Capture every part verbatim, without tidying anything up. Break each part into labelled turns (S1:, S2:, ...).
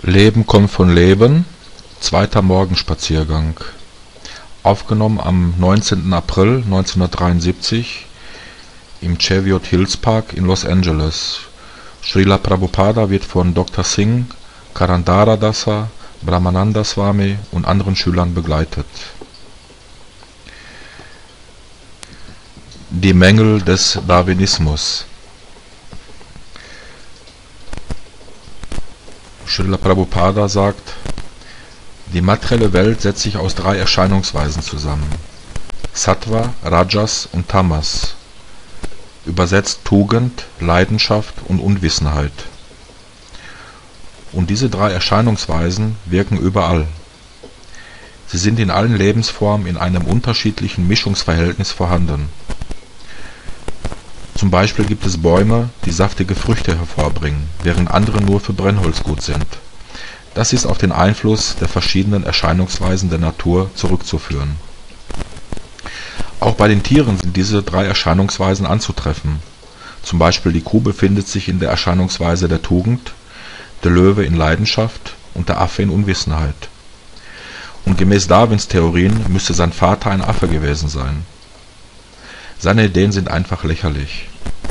S1: Leben kommt von Leben, zweiter Morgenspaziergang. Aufgenommen am neunzehnten April neunzehnhundertdreiundsiebzig im Cheviot Hills Park in Los Angeles. Srila Prabhupada wird von Doktor Singh, Karandara Dasa, Brahmananda Swami und anderen Schülern begleitet. Die Mängel des Darwinismus. Srila Prabhupada sagt, die materielle Welt setzt sich aus drei Erscheinungsweisen zusammen: Sattva, Rajas und Tamas, übersetzt Tugend, Leidenschaft und Unwissenheit. Und diese drei Erscheinungsweisen wirken überall. Sie sind in allen Lebensformen in einem unterschiedlichen Mischungsverhältnis vorhanden. Zum Beispiel gibt es Bäume, die saftige Früchte hervorbringen, während andere nur für Brennholz gut sind. Das ist auf den Einfluss der verschiedenen Erscheinungsweisen der Natur zurückzuführen. Auch bei den Tieren sind diese drei Erscheinungsweisen anzutreffen. Zum Beispiel die Kuh befindet sich in der Erscheinungsweise der Tugend, der Löwe in Leidenschaft und der Affe in Unwissenheit. Und gemäß Darwins Theorien müsste sein Vater ein Affe gewesen sein. Seine Ideen sind einfach lächerlich.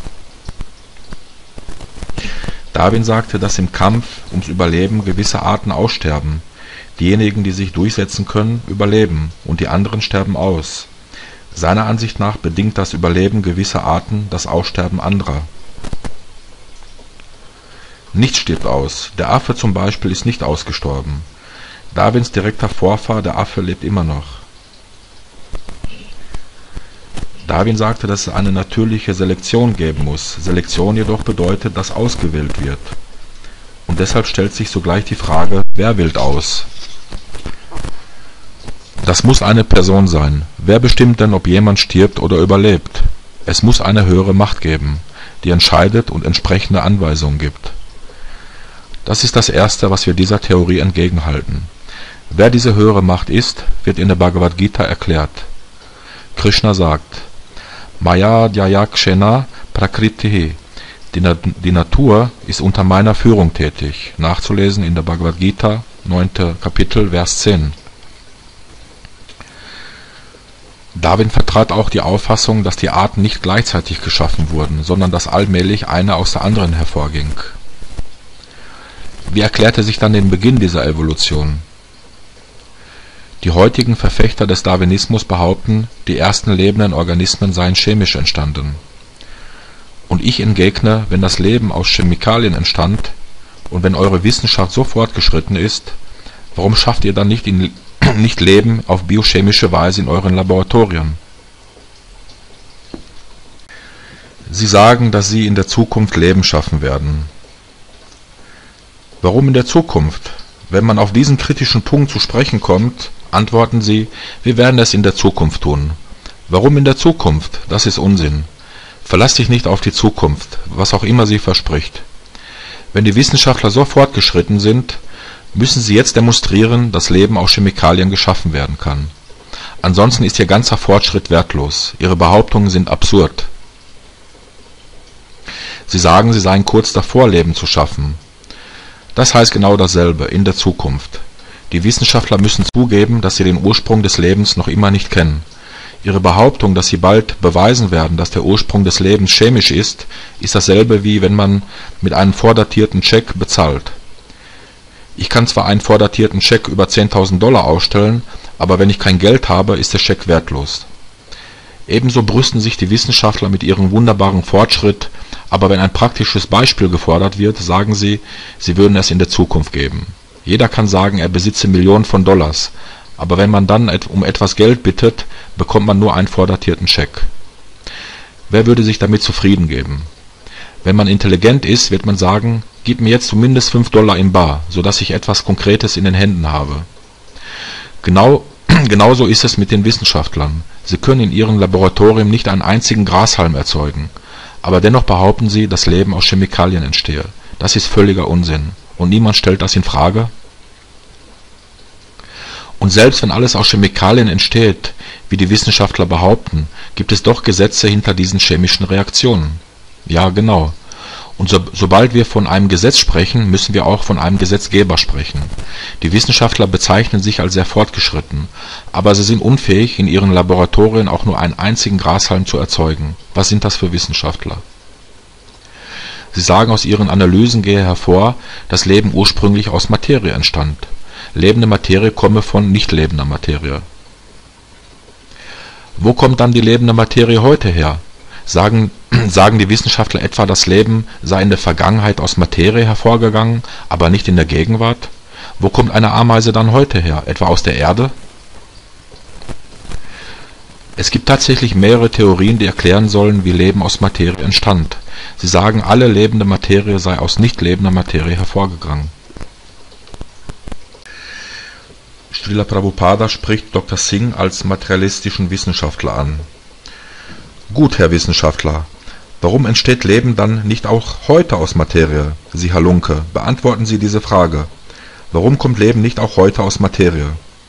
S1: Darwin sagte, dass im Kampf ums Überleben gewisse Arten aussterben. Diejenigen, die sich durchsetzen können, überleben und die anderen sterben aus. Seiner Ansicht nach bedingt das Überleben gewisser Arten das Aussterben anderer. Nichts stirbt aus. Der Affe zum Beispiel ist nicht ausgestorben. Darwins direkter Vorfahr, der Affe, lebt immer noch. Darwin sagte, dass es eine natürliche Selektion geben muss. Selektion jedoch bedeutet, dass ausgewählt wird. Und deshalb stellt sich sogleich die Frage, wer wählt aus? Das muss eine Person sein. Wer bestimmt denn, ob jemand stirbt oder überlebt? Es muss eine höhere Macht geben, die entscheidet und entsprechende Anweisungen gibt. Das ist das Erste, was wir dieser Theorie entgegenhalten. Wer diese höhere Macht ist, wird in der Bhagavad Gita erklärt. Krishna sagt: Maya Dhyayakshena Prakritihi. Die, Na die Natur ist unter meiner Führung tätig. Nachzulesen in der Bhagavad Gita, neunten Kapitel, Vers zehn. Darwin vertrat auch die Auffassung, dass die Arten nicht gleichzeitig geschaffen wurden, sondern dass allmählich eine aus der anderen hervorging. Wie erklärte sich dann den Beginn dieser Evolution? Die heutigen Verfechter des Darwinismus behaupten, die ersten lebenden Organismen seien chemisch entstanden. Und ich entgegne, wenn das Leben aus Chemikalien entstand und wenn eure Wissenschaft so fortgeschritten ist, warum schafft ihr dann nicht, in, nicht Leben auf biochemische Weise in euren Laboratorien? Sie sagen, dass sie in der Zukunft Leben schaffen werden. Warum in der Zukunft? Wenn man auf diesen kritischen Punkt zu sprechen kommt, antworten sie, wir werden es in der Zukunft tun. Warum in der Zukunft? Das ist Unsinn. Verlass dich nicht auf die Zukunft, was auch immer sie verspricht. Wenn die Wissenschaftler so fortgeschritten sind, müssen sie jetzt demonstrieren, dass Leben aus Chemikalien geschaffen werden kann. Ansonsten ist ihr ganzer Fortschritt wertlos. Ihre Behauptungen sind absurd. Sie sagen, sie seien kurz davor, Leben zu schaffen. Das heißt genau dasselbe, in der Zukunft. Die Wissenschaftler müssen zugeben, dass sie den Ursprung des Lebens noch immer nicht kennen. Ihre Behauptung, dass sie bald beweisen werden, dass der Ursprung des Lebens chemisch ist, ist dasselbe wie wenn man mit einem vordatierten Scheck bezahlt. Ich kann zwar einen vordatierten Scheck über zehntausend Dollar ausstellen, aber wenn ich kein Geld habe, ist der Scheck wertlos. Ebenso brüsten sich die Wissenschaftler mit ihrem wunderbaren Fortschritt, aber wenn ein praktisches Beispiel gefordert wird, sagen sie, sie würden es in der Zukunft geben. Jeder kann sagen, er besitze Millionen von Dollars, aber wenn man dann um etwas Geld bittet, bekommt man nur einen vordatierten Scheck. Wer würde sich damit zufrieden geben? Wenn man intelligent ist, wird man sagen, gib mir jetzt zumindest fünf Dollar in bar, sodass ich etwas Konkretes in den Händen habe. Genau, genauso ist es mit den Wissenschaftlern. Sie können in ihrem Laboratorium nicht einen einzigen Grashalm erzeugen, aber dennoch behaupten sie, dass Leben aus Chemikalien entstehe. Das ist völliger Unsinn. Und niemand stellt das in Frage? Und selbst wenn alles aus Chemikalien entsteht, wie die Wissenschaftler behaupten, gibt es doch Gesetze hinter diesen chemischen Reaktionen. Ja, genau. Und so, sobald wir von einem Gesetz sprechen, müssen wir auch von einem Gesetzgeber sprechen. Die Wissenschaftler bezeichnen sich als sehr fortgeschritten, aber sie sind unfähig, in ihren Laboratorien auch nur einen einzigen Grashalm zu erzeugen. Was sind das für Wissenschaftler? Sie sagen, aus ihren Analysen gehe hervor, dass Leben ursprünglich aus Materie entstand. Lebende Materie komme von nicht lebender Materie. Wo kommt dann die lebende Materie heute her? Sagen, sagen die Wissenschaftler etwa, das Leben sei in der Vergangenheit aus Materie hervorgegangen, aber nicht in der Gegenwart? Wo kommt eine Ameise dann heute her? Etwa aus der Erde? Es gibt tatsächlich mehrere Theorien, die erklären sollen, wie Leben aus Materie entstand. Sie sagen, alle lebende Materie sei aus nicht lebender Materie hervorgegangen. Srila Prabhupada spricht Doktor Singh als materialistischen Wissenschaftler an. Gut, Herr Wissenschaftler, warum entsteht Leben dann nicht auch heute aus Materie? Sie Halunke, beantworten Sie diese Frage. Warum kommt Leben nicht auch heute aus Materie?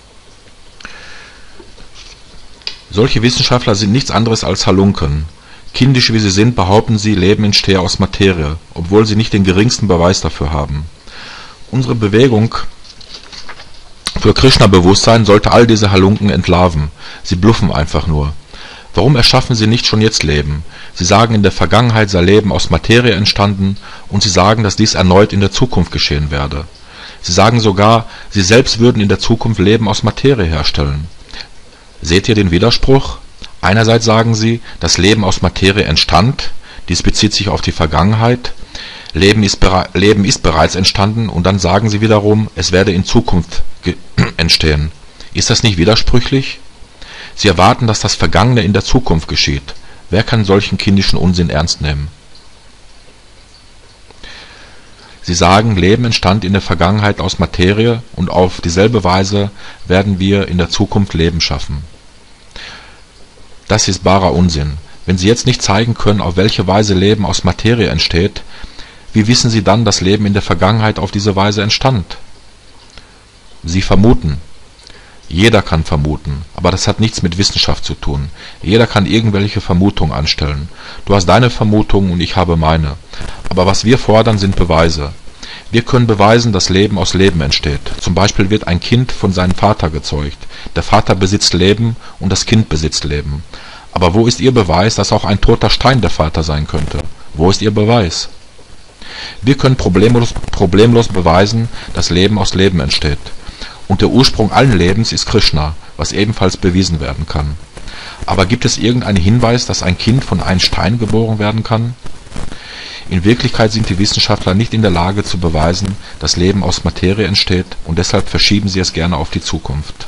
S1: Solche Wissenschaftler sind nichts anderes als Halunken. Kindisch wie sie sind, behaupten sie, Leben entstehe aus Materie, obwohl sie nicht den geringsten Beweis dafür haben. Unsere Bewegung für Krishna-Bewusstsein sollte all diese Halunken entlarven. Sie bluffen einfach nur. Warum erschaffen sie nicht schon jetzt Leben? Sie sagen, in der Vergangenheit sei Leben aus Materie entstanden und sie sagen, dass dies erneut in der Zukunft geschehen werde. Sie sagen sogar, sie selbst würden in der Zukunft Leben aus Materie herstellen. Seht ihr den Widerspruch? Einerseits sagen sie, das Leben aus Materie entstand, dies bezieht sich auf die Vergangenheit, Leben ist, Leben ist bereits entstanden und dann sagen sie wiederum, es werde in Zukunft entstehen. Ist das nicht widersprüchlich? Sie erwarten, dass das Vergangene in der Zukunft geschieht. Wer kann solchen kindischen Unsinn ernst nehmen? Sie sagen, Leben entstand in der Vergangenheit aus Materie und auf dieselbe Weise werden wir in der Zukunft Leben schaffen. Das ist barer Unsinn. Wenn Sie jetzt nicht zeigen können, auf welche Weise Leben aus Materie entsteht, wie wissen Sie dann, dass Leben in der Vergangenheit auf diese Weise entstand? Sie vermuten. Jeder kann vermuten, aber das hat nichts mit Wissenschaft zu tun. Jeder kann irgendwelche Vermutungen anstellen. Du hast deine Vermutung und ich habe meine. Aber was wir fordern, sind Beweise. Wir können beweisen, dass Leben aus Leben entsteht. Zum Beispiel wird ein Kind von seinem Vater gezeugt. Der Vater besitzt Leben und das Kind besitzt Leben. Aber wo ist Ihr Beweis, dass auch ein toter Stein der Vater sein könnte? Wo ist Ihr Beweis? Wir können problemlos, problemlos beweisen, dass Leben aus Leben entsteht. Und der Ursprung allen Lebens ist Krishna, was ebenfalls bewiesen werden kann. Aber gibt es irgendeinen Hinweis, dass ein Kind von einem Stein geboren werden kann? In Wirklichkeit sind die Wissenschaftler nicht in der Lage zu beweisen, dass Leben aus Materie entsteht, und deshalb verschieben sie es gerne auf die Zukunft.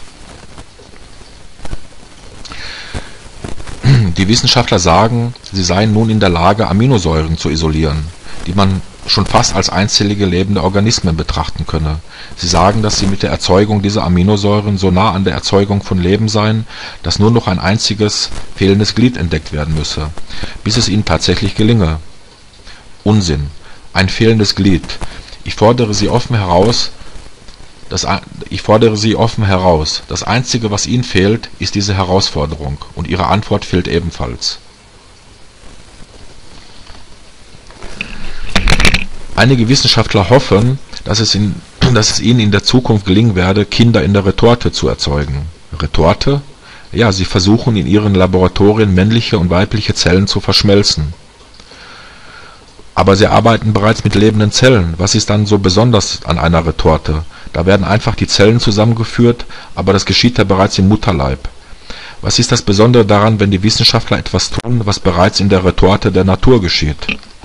S1: Die Wissenschaftler sagen, sie seien nun in der Lage, Aminosäuren zu isolieren, die man schon fast als einzellige lebende Organismen betrachten könne. Sie sagen, dass sie mit der Erzeugung dieser Aminosäuren so nah an der Erzeugung von Leben seien, dass nur noch ein einziges fehlendes Glied entdeckt werden müsse, bis es ihnen tatsächlich gelinge. Unsinn. Ein fehlendes Glied. Ich fordere Sie offen heraus, das, ich fordere Sie offen heraus. Das Einzige, was Ihnen fehlt, ist diese Herausforderung, und Ihre Antwort fehlt ebenfalls. Einige Wissenschaftler hoffen, dass es, in, dass es ihnen in der Zukunft gelingen werde, Kinder in der Retorte zu erzeugen. Retorte? Ja, sie versuchen in ihren Laboratorien männliche und weibliche Zellen zu verschmelzen. Aber sie arbeiten bereits mit lebenden Zellen. Was ist dann so besonders an einer Retorte? Da werden einfach die Zellen zusammengeführt, aber das geschieht ja bereits im Mutterleib. Was ist das Besondere daran, wenn die Wissenschaftler etwas tun, was bereits in der Retorte der Natur geschieht?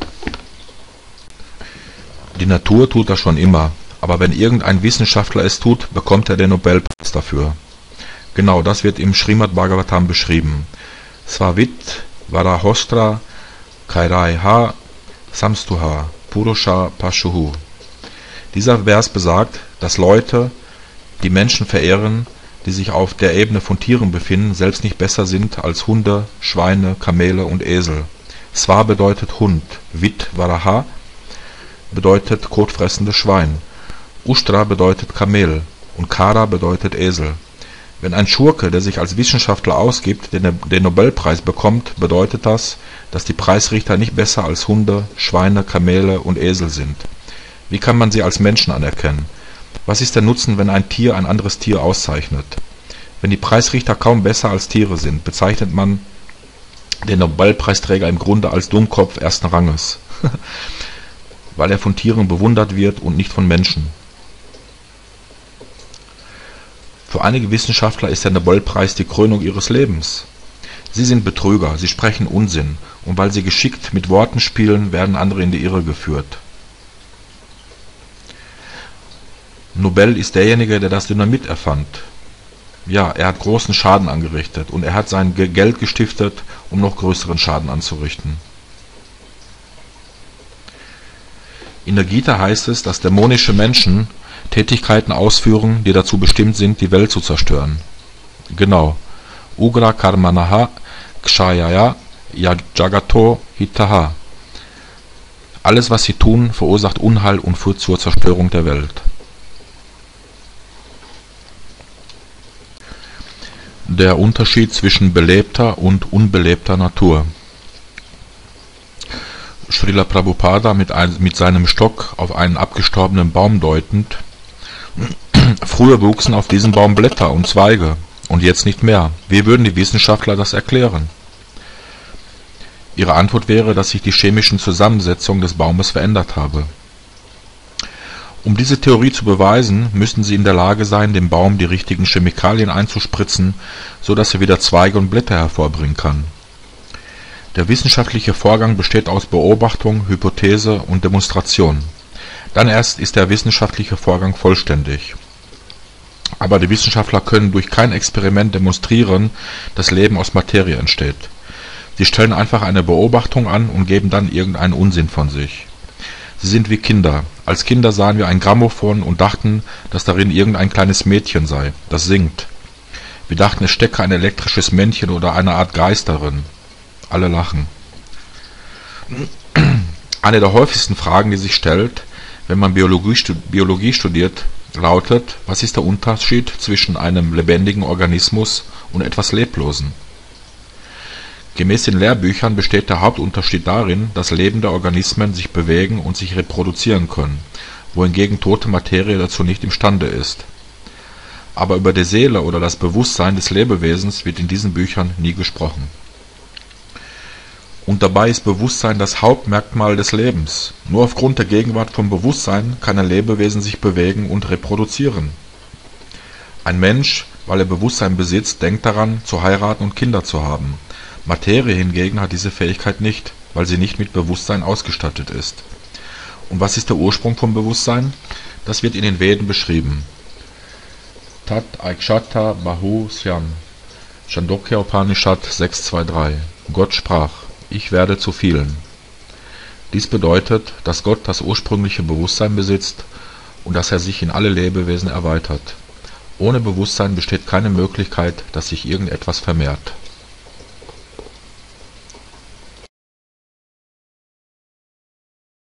S1: Die Natur tut das schon immer, aber wenn irgendein Wissenschaftler es tut, bekommt er den Nobelpreis dafür. Genau, das wird im Srimad Bhagavatam beschrieben. Svavit Varahostra Kairaiha Samstuha Purusha Pashuhu. Dieser Vers besagt, dass Leute, die Menschen verehren, die sich auf der Ebene von Tieren befinden, selbst nicht besser sind als Hunde, Schweine, Kamele und Esel. Sva bedeutet Hund, Vit Varaha bedeutet kotfressendes Schwein, Ushtra bedeutet Kamel und Kara bedeutet Esel. Wenn ein Schurke, der sich als Wissenschaftler ausgibt, den, den Nobelpreis bekommt, bedeutet das, dass die Preisrichter nicht besser als Hunde, Schweine, Kamele und Esel sind. Wie kann man sie als Menschen anerkennen? Was ist der Nutzen, wenn ein Tier ein anderes Tier auszeichnet? Wenn die Preisrichter kaum besser als Tiere sind, bezeichnet man den Nobelpreisträger im Grunde als Dummkopf ersten Ranges, weil er von Tieren bewundert wird und nicht von Menschen. Für einige Wissenschaftler ist der Nobelpreis die Krönung ihres Lebens. Sie sind Betrüger, sie sprechen Unsinn, und weil sie geschickt mit Worten spielen, werden andere in die Irre geführt. Nobel ist derjenige, der das Dynamit erfand. Ja, er hat großen Schaden angerichtet, und er hat sein Geld gestiftet, um noch größeren Schaden anzurichten. In der Gita heißt es, dass dämonische Menschen Tätigkeiten ausführen, die dazu bestimmt sind, die Welt zu zerstören. Genau. Ugra karmanaha kshayaya jagato hitaha. Alles, was sie tun, verursacht Unheil und führt zur Zerstörung der Welt. Der Unterschied zwischen belebter und unbelebter Natur. Srila Prabhupada mit, ein, mit seinem Stock auf einen abgestorbenen Baum deutend: Früher wuchsen auf diesem Baum Blätter und Zweige, und jetzt nicht mehr. Wie würden die Wissenschaftler das erklären? Ihre Antwort wäre, dass sich die chemischen Zusammensetzung des Baumes verändert habe. Um diese Theorie zu beweisen, müssten sie in der Lage sein, dem Baum die richtigen Chemikalien einzuspritzen, so dass er wieder Zweige und Blätter hervorbringen kann. Der wissenschaftliche Vorgang besteht aus Beobachtung, Hypothese und Demonstration. Dann erst ist der wissenschaftliche Vorgang vollständig. Aber die Wissenschaftler können durch kein Experiment demonstrieren, dass Leben aus Materie entsteht. Sie stellen einfach eine Beobachtung an und geben dann irgendeinen Unsinn von sich. Sie sind wie Kinder. Als Kinder sahen wir ein Grammophon und dachten, dass darin irgendein kleines Mädchen sei, das singt. Wir dachten, es stecke ein elektrisches Männchen oder eine Art Geist darin. Alle lachen. Eine der häufigsten Fragen, die sich stellt, wenn man Biologie, Biologie studiert, lautet: Was ist der Unterschied zwischen einem lebendigen Organismus und etwas Leblosen? Gemäß den Lehrbüchern besteht der Hauptunterschied darin, dass lebende Organismen sich bewegen und sich reproduzieren können, wohingegen tote Materie dazu nicht imstande ist. Aber über die Seele oder das Bewusstsein des Lebewesens wird in diesen Büchern nie gesprochen. Und dabei ist Bewusstsein das Hauptmerkmal des Lebens. Nur aufgrund der Gegenwart von Bewusstsein kann ein Lebewesen sich bewegen und reproduzieren. Ein Mensch, weil er Bewusstsein besitzt, denkt daran, zu heiraten und Kinder zu haben. Materie hingegen hat diese Fähigkeit nicht, weil sie nicht mit Bewusstsein ausgestattet ist. Und was ist der Ursprung von Bewusstsein? Das wird in den Veden beschrieben. Tat Aikshata Bahu Syam. Chandogya Upanishad sechs zwei drei. Gott sprach: Ich werde zu vielen. Dies bedeutet, dass Gott das ursprüngliche Bewusstsein besitzt und dass er sich in alle Lebewesen erweitert. Ohne Bewusstsein besteht keine Möglichkeit, dass sich irgendetwas vermehrt.